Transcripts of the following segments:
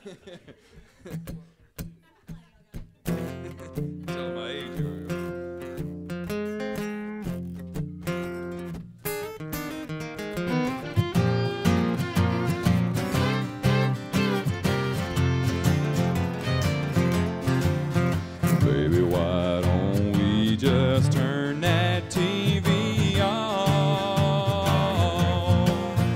Tell my age. Baby, why don't we just turn that TV on?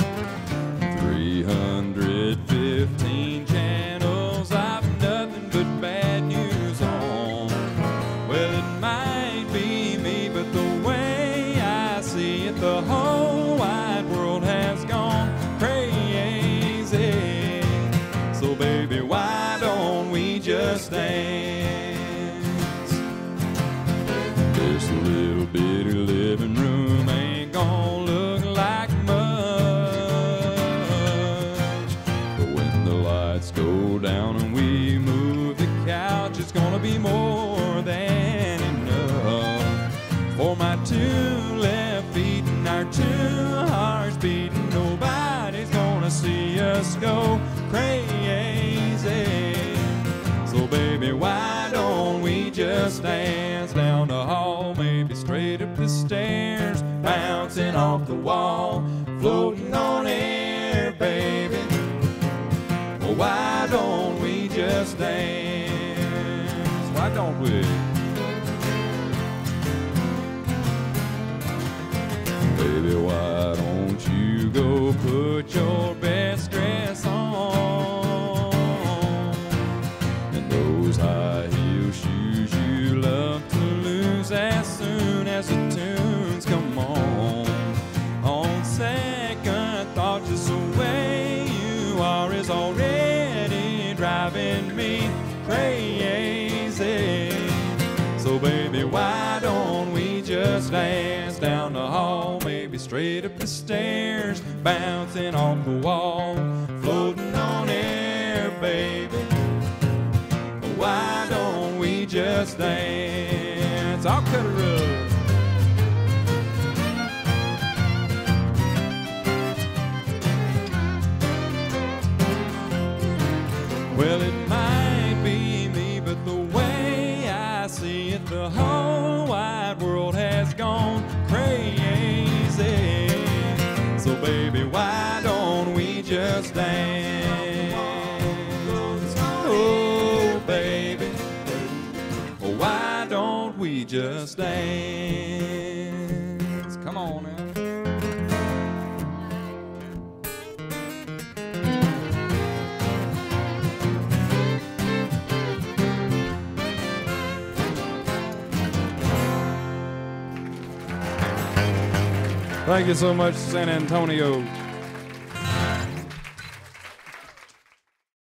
315 channels, I've nothing but bad news on. Well, it might be me, but the way I see it, the whole wide world has gone crazy. So baby, why don't we just dance? This little bitty living room ain't gonna look like much, but when the lights go down and we move the couch, it's gonna be more than enough for my two left feet and our two hearts beating. Nobody's gonna see us go crazy. So baby, why don't we just dance down the hall, maybe straight up the stairs, bouncing off the wall, floating on air, baby. Well, why don't we just dance? Why don't we? Baby, why don't you go put your best dress on, and those high heel shoes you love to lose as soon as the tunes come on. On second thought, just the way you are is already driving me crazy. So baby, why don't we just dance down the hall, maybe straight up the stairs, bouncing off the wall, floating on air, baby. Why don't we just dance? I'll cut a rug. Well, it might be me, but the way I see it, the whole wide world has gone crazy. So baby, why don't we just dance? Oh baby, why don't we just dance? Come on now. Thank you so much, San Antonio.